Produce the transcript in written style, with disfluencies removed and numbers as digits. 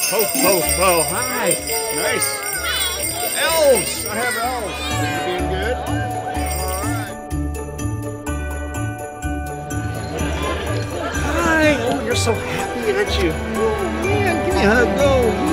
Ho, ho, ho. Hi. Nice. Elves. I have elves. You doing good? All right. Hi. Oh, you're so happy, aren't you? Oh, man. Give me a hug. Go.